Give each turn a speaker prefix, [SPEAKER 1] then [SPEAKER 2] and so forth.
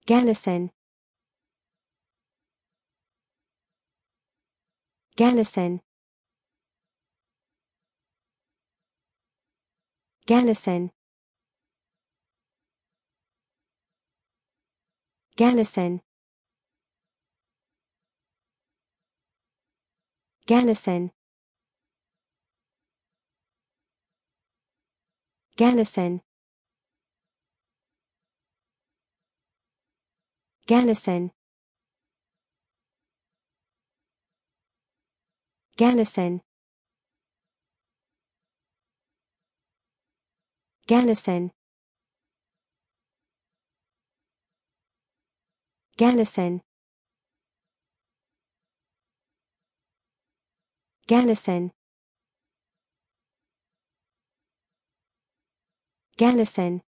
[SPEAKER 1] Ganesan. Ganesan. Ganesan. Ganesan. Ganesan. Ganesan. Ganesan. Ganesan. Ganesan. Ganesan. Ganesan. Ganesan.